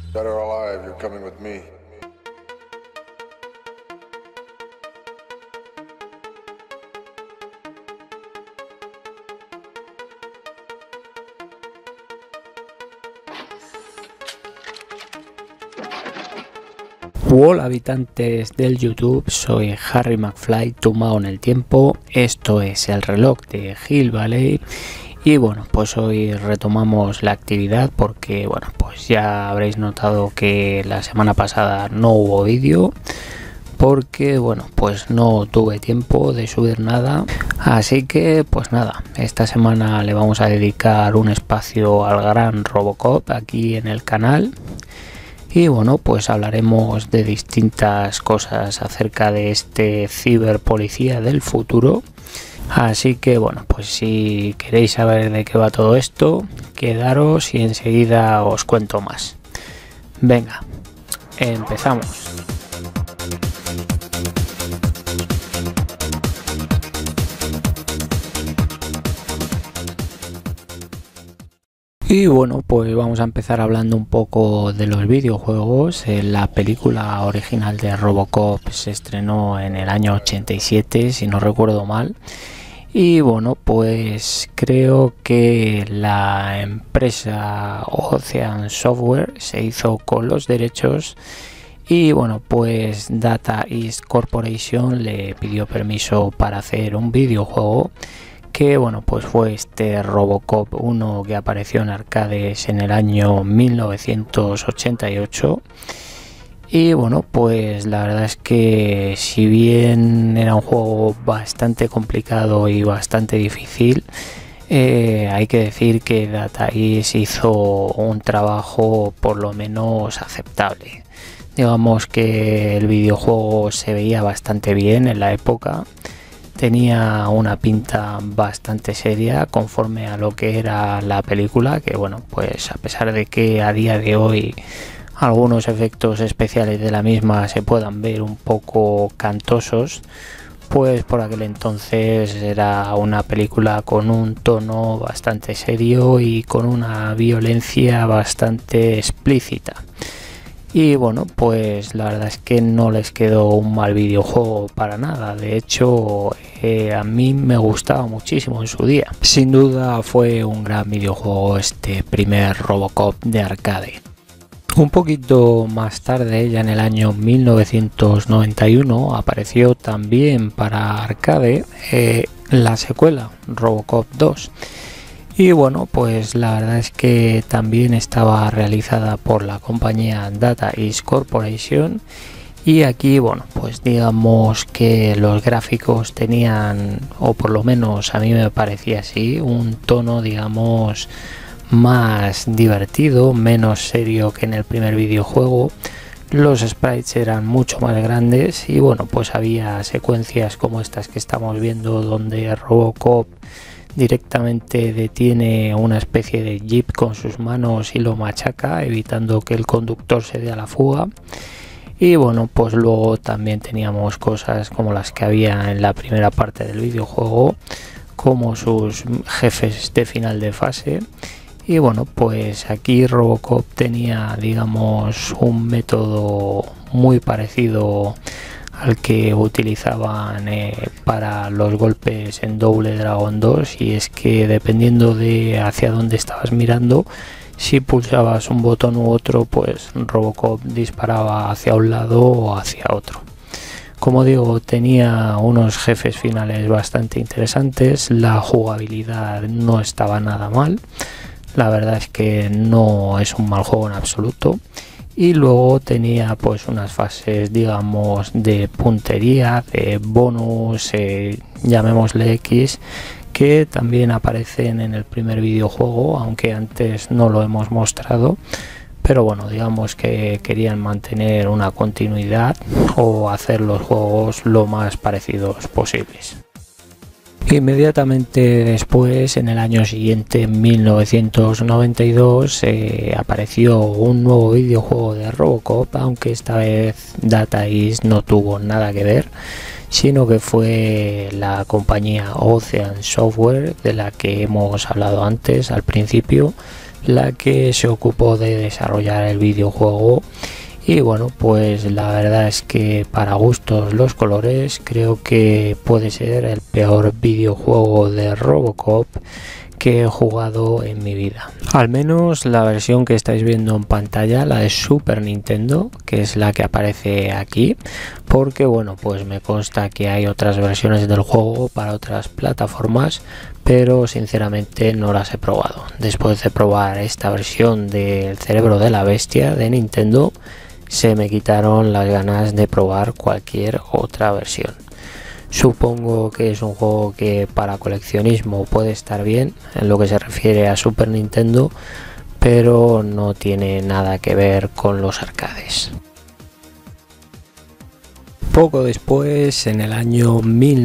Dead or alive, you're coming with me. Hola habitantes del YouTube, soy Harry McFly, tumbado en el tiempo. Esto es el reloj de Hill Valley y bueno, pues hoy retomamos la actividad porque bueno, pues ya habréis notado que la semana pasada no hubo vídeo porque bueno, pues no tuve tiempo de subir nada, así que pues nada, esta semana le vamos a dedicar un espacio al gran Robocop aquí en el canal. Y bueno, pues hablaremos de distintas cosas acerca de este ciberpolicía del futuro. Así que bueno, pues si queréis saber de qué va todo esto, quedaros y enseguida os cuento más. Venga, empezamos. Y bueno, pues vamos a empezar hablando un poco de los videojuegos. La película original de Robocop se estrenó en el año 87, si no recuerdo mal. Y bueno, pues creo que la empresa Ocean Software se hizo con los derechos y bueno, pues Data East Corporation le pidió permiso para hacer un videojuego que bueno, pues fue este Robocop 1 que apareció en arcades en el año 1988. Y bueno, pues la verdad es que si bien era un juego bastante complicado y bastante difícil, hay que decir que Data East hizo un trabajo por lo menos aceptable. Digamos que el videojuego se veía bastante bien en la época. Tenía una pinta bastante seria conforme a lo que era la película, que bueno, pues a pesar de que a día de hoy algunos efectos especiales de la misma se puedan ver un poco cantosos, pues por aquel entonces era una película con un tono bastante serio y con una violencia bastante explícita. Y bueno, pues la verdad es que no les quedó un mal videojuego para nada. De hecho, a mí me gustaba muchísimo en su día. Sin duda fue un gran videojuego este primer Robocop de arcade. Un poquito más tarde, ya en el año 1991, apareció también para arcade la secuela, Robocop 2. Y bueno, pues la verdad es que también estaba realizada por la compañía Data East Corporation. Y aquí, bueno, pues digamos que los gráficos tenían, o por lo menos a mí me parecía así, un tono, digamos, más divertido, menos serio que en el primer videojuego. Los sprites eran mucho más grandes y bueno, pues había secuencias como estas que estamos viendo donde Robocop directamente detiene una especie de jeep con sus manos y lo machaca, evitando que el conductor se dé a la fuga. Y bueno, pues luego también teníamos cosas como las que había en la primera parte del videojuego, como sus jefes de final de fase. Y bueno, pues aquí Robocop tenía, digamos, un método muy parecido al que utilizaban para los golpes en Double Dragon 2, y es que dependiendo de hacia dónde estabas mirando, si pulsabas un botón u otro, pues Robocop disparaba hacia un lado o hacia otro. Como digo, tenía unos jefes finales bastante interesantes, la jugabilidad no estaba nada mal, la verdad es que no es un mal juego en absoluto. Y luego tenía pues unas fases, digamos, de puntería, de bonus, llamémosle X, que también aparecen en el primer videojuego, aunque antes no lo hemos mostrado. Pero bueno, digamos que querían mantener una continuidad o hacer los juegos lo más parecidos posibles. Inmediatamente después, en el año siguiente, en 1992, apareció un nuevo videojuego de Robocop, aunque esta vez Data East no tuvo nada que ver, sino que fue la compañía Ocean Software, de la que hemos hablado antes al principio, la que se ocupó de desarrollar el videojuego. Y bueno, pues la verdad es que para gustos los colores, creo que puede ser el peor videojuego de Robocop que he jugado en mi vida. Al menos la versión que estáis viendo en pantalla, la de Super Nintendo, que es la que aparece aquí, porque bueno, pues me consta que hay otras versiones del juego para otras plataformas, pero sinceramente no las he probado. Después de probar esta versión del Cerebro de la Bestia de Nintendo, se me quitaron las ganas de probar cualquier otra versión. Supongo que es un juego que para coleccionismo puede estar bien en lo que se refiere a Super Nintendo, pero no tiene nada que ver con los arcades. Poco después, en el año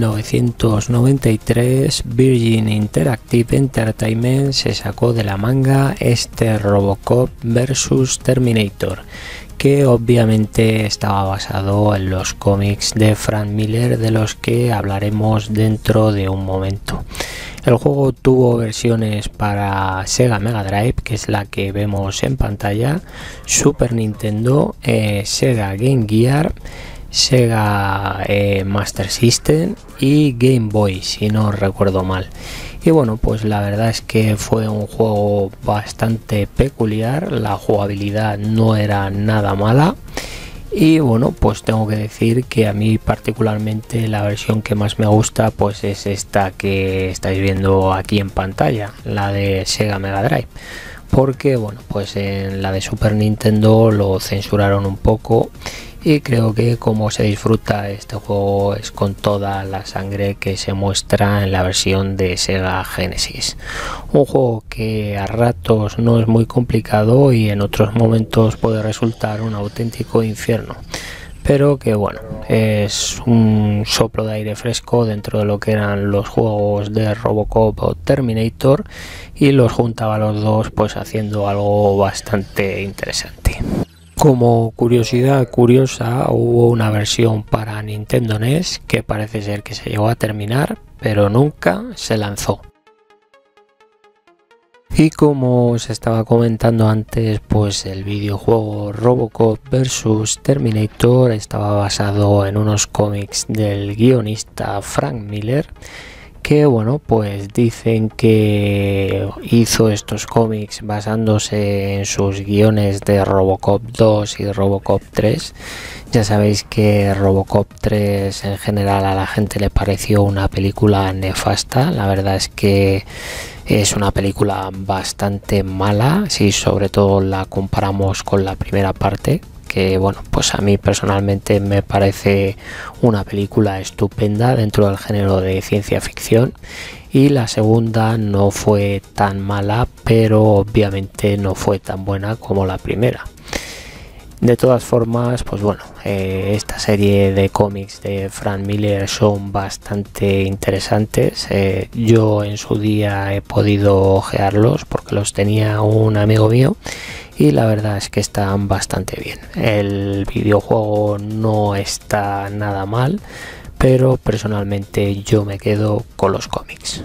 1993, Virgin Interactive Entertainment se sacó de la manga este Robocop vs Terminator, que obviamente estaba basado en los cómics de Frank Miller, de los que hablaremos dentro de un momento. El juego tuvo versiones para Sega Mega Drive, que es la que vemos en pantalla, Super Nintendo, Sega Game Gear, Sega Master System y Game Boy, si no recuerdo mal. Y bueno, pues la verdad es que fue un juego bastante peculiar, la jugabilidad no era nada mala. Y bueno, pues tengo que decir que a mí particularmente la versión que más me gusta pues es esta que estáis viendo aquí en pantalla, la de Sega Mega Drive. Porque bueno, pues en la de Super Nintendo lo censuraron un poco. Y creo que como se disfruta este juego es con toda la sangre que se muestra en la versión de Sega Genesis. Un juego que a ratos no es muy complicado y en otros momentos puede resultar un auténtico infierno. Pero que bueno, es un soplo de aire fresco dentro de lo que eran los juegos de Robocop o Terminator, y los juntaba los dos pues haciendo algo bastante interesante. Como curiosidad curiosa, hubo una versión para Nintendo NES que parece ser que se llegó a terminar, pero nunca se lanzó. Y como os estaba comentando antes, pues el videojuego Robocop vs Terminator estaba basado en unos cómics del guionista Frank Miller, que bueno, pues dicen que hizo estos cómics basándose en sus guiones de Robocop 2 y Robocop 3. Ya sabéis que Robocop 3 en general a la gente le pareció una película nefasta. La verdad es que es una película bastante mala, si sobre todo la comparamos con la primera parte, que bueno, pues a mí personalmente me parece una película estupenda dentro del género de ciencia ficción. Y la segunda no fue tan mala, pero obviamente no fue tan buena como la primera. De todas formas, pues bueno, esta serie de cómics de Frank Miller son bastante interesantes. Yo en su día he podido ojearlos porque los tenía un amigo mío y la verdad es que están bastante bien. El videojuego no está nada mal, pero personalmente yo me quedo con los cómics.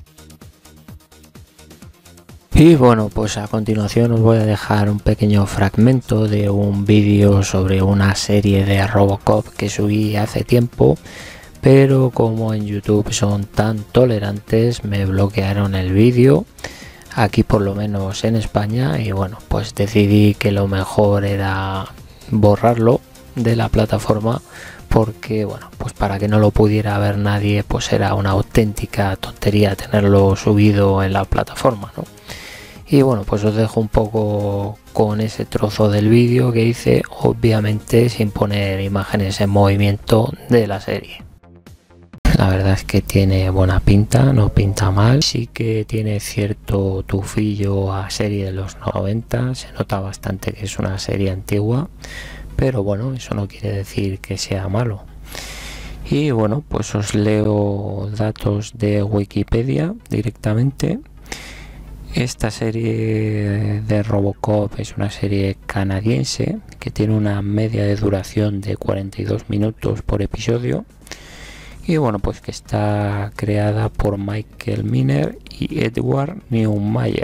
Y bueno, pues a continuación os voy a dejar un pequeño fragmento de un vídeo sobre una serie de Robocop que subí hace tiempo, pero como en YouTube son tan tolerantes me bloquearon el vídeo, aquí por lo menos en España, y bueno, pues decidí que lo mejor era borrarlo de la plataforma, porque bueno, pues para que no lo pudiera ver nadie, pues era una auténtica tontería tenerlo subido en la plataforma, ¿no? Y bueno, pues os dejo un poco con ese trozo del vídeo que hice, obviamente sin poner imágenes en movimiento de la serie. La verdad es que tiene buena pinta, no pinta mal, sí que tiene cierto tufillo a serie de los 90, se nota bastante que es una serie antigua, pero bueno, eso no quiere decir que sea malo. Y bueno, pues os leo datos de Wikipedia directamente. Esta serie de Robocop es una serie canadiense que tiene una media de duración de 42 minutos por episodio, y bueno, pues que está creada por Michael Miner y Edward Neumeier,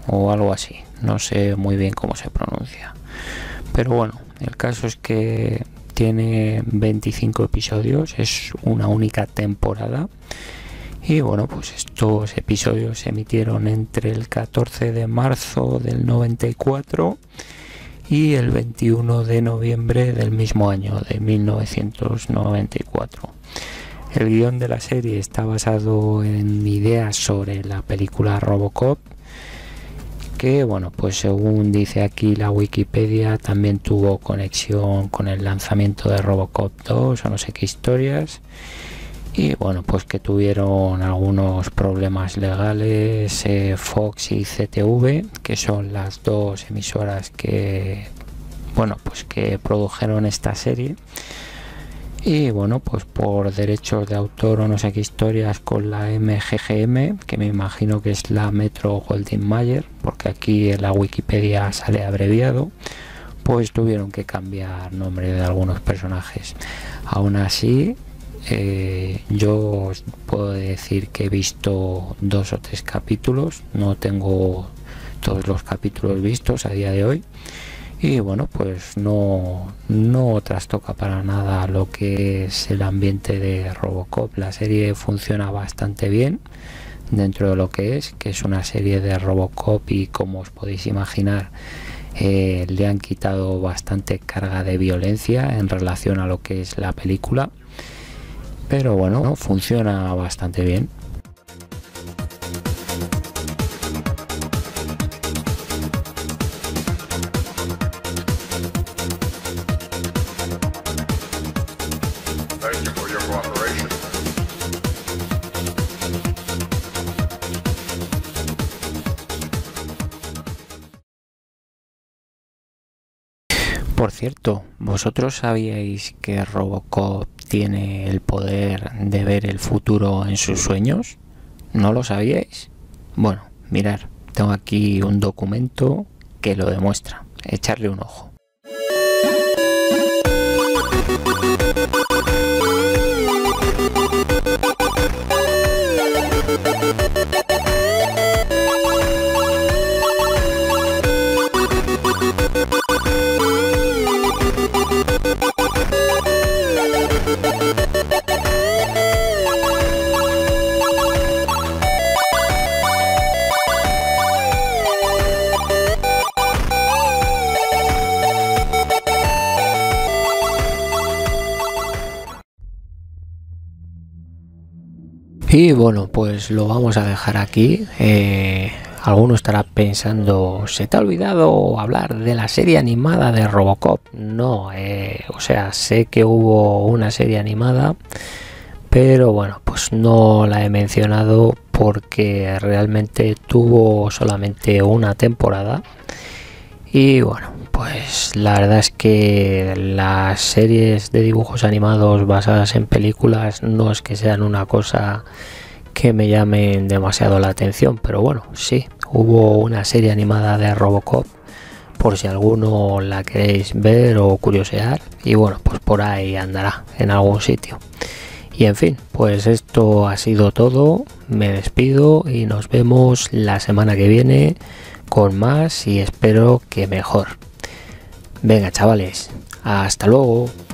o algo así, no sé muy bien cómo se pronuncia, pero bueno, el caso es que tiene 25 episodios, es una única temporada. Y bueno, pues estos episodios se emitieron entre el 14 de marzo del 94 y el 21 de noviembre del mismo año, de 1994. El guión de la serie está basado en ideas sobre la película Robocop, que bueno, pues según dice aquí la Wikipedia, también tuvo conexión con el lanzamiento de Robocop 2 o no sé qué historias. Y bueno, pues que tuvieron algunos problemas legales Fox y CTV, que son las dos emisoras que bueno, pues que produjeron esta serie. Y bueno, pues por derechos de autor o no sé qué historias con la MGGM, que me imagino que es la Metro Goldwyn Mayer, porque aquí en la Wikipedia sale abreviado, pues tuvieron que cambiar nombre de algunos personajes. Aún así, yo os puedo decir que he visto 2 o 3 capítulos, no tengo todos los capítulos vistos a día de hoy, y bueno, pues no trastoca para nada lo que es el ambiente de Robocop. La serie funciona bastante bien dentro de lo que es una serie de Robocop, y como os podéis imaginar, le han quitado bastante carga de violencia en relación a lo que es la película. Pero bueno, funciona bastante bien. Thank you for your cooperation. Por cierto, ¿vosotros sabíais que Robocop tiene el poder de ver el futuro en sus sueños? ¿No lo sabíais? Bueno, mirad, tengo aquí un documento que lo demuestra. Echarle un ojo. Y bueno, pues lo vamos a dejar aquí. Alguno estará pensando, ¿se te ha olvidado hablar de la serie animada de Robocop? No, o sea, sé que hubo una serie animada, pero bueno, pues no la he mencionado porque realmente tuvo solamente una temporada. Y bueno, pues la verdad es que las series de dibujos animados basadas en películas no es que sean una cosa que me llamen demasiado la atención, pero bueno, sí, hubo una serie animada de Robocop, por si alguno la queréis ver o curiosear, y bueno, pues por ahí andará en algún sitio. Y en fin, pues esto ha sido todo, me despido y nos vemos la semana que viene con más, y espero que mejor. Venga, chavales, hasta luego.